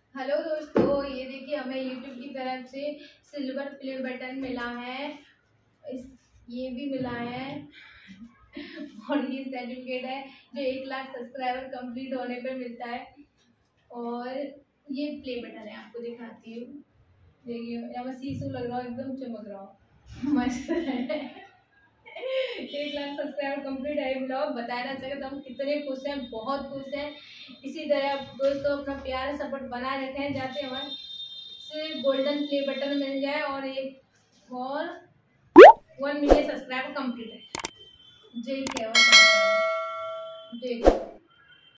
Hello दोस्तों, ये देखिए हमें यूट्यूब की तरफ से सिल्वर प्ले बटन मिला है। ये भी मिला है और ये सर्टिफिकेट है जो 1 लाख सब्सक्राइबर कंप्लीट होने पे मिलता है। और ये प्ले बटन है, आपको दिखाती हूँ। देखिए यहाँ मैं शीशु लग रहा हूँ, एकदम चमक रहा हूँ, मस्त है। 1 लाख सब्सक्राइबर कंप्लीट है। ब्लॉग बताना चाहिए तो हम कितने खुश हैं, बहुत खुश हैं। इसी तरह दोस्तों अपना प्यार सपोर्ट बनाए रखें, जाते हमारे से गोल्डन प्ले बटन मिल जाए और एक और 1 मिलियन सब्सक्राइबर कंप्लीट है। जय जय।